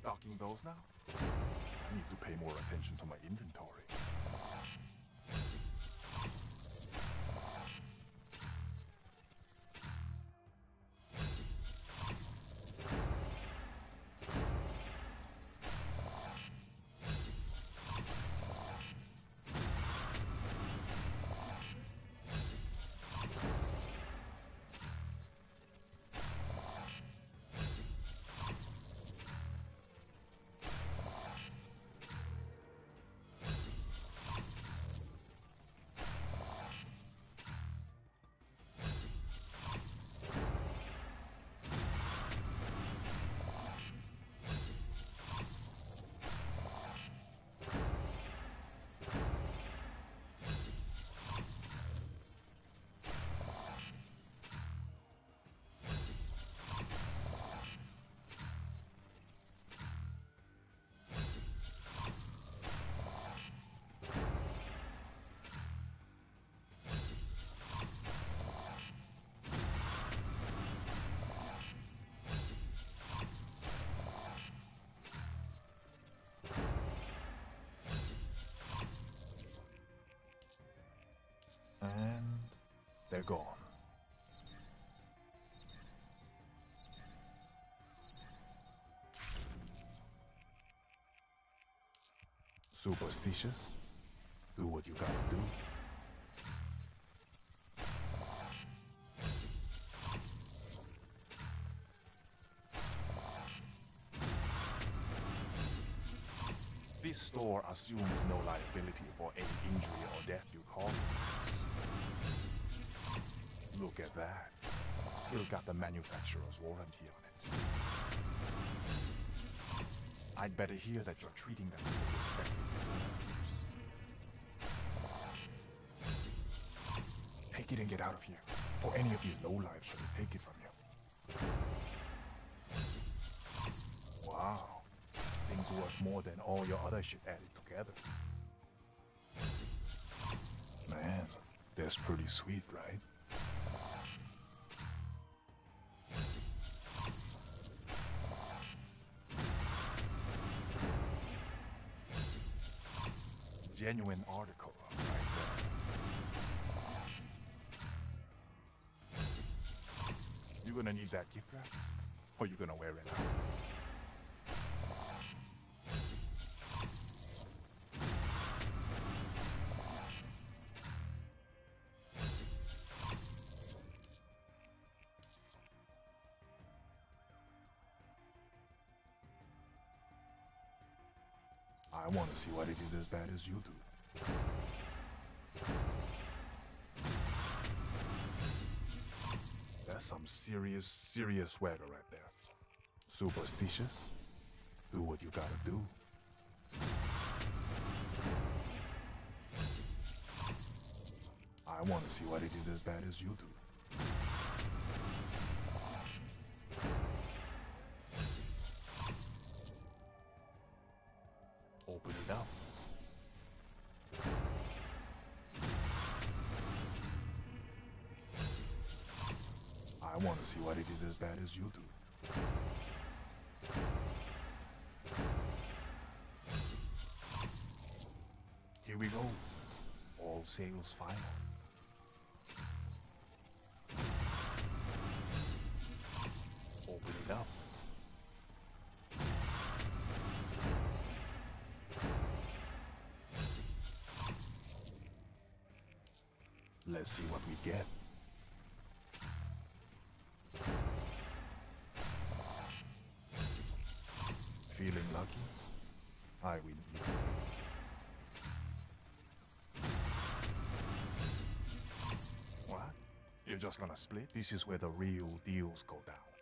Stocking those now? I need to pay more attention to my inventory. And they're gone. Superstitious? Do what you gotta do. This store assumes no liability for any injury or death you cause. Look at that. Still got the manufacturer's warranty on it. I'd better hear that you're treating them with the respect it deserves. Take it and get out of here, or any of these lowlifes shouldn't take it from you. Wow. Things worth more than all your other shit added together. Man, that's pretty sweet, right? Genuine article right there. You gonna need that gift wrap? Or you gonna wear it out? I want to see what it is as bad as you do. That's some serious swagger right there. Superstitious? Do what you gotta do. I want to see what it is as bad as you do. Open it up. I want to see what it is as bad as you do. Here we go. All sales final. Open it up. Let's see what we get. Feeling lucky? I win either way. What? You're just gonna split? This is where the real deals go down.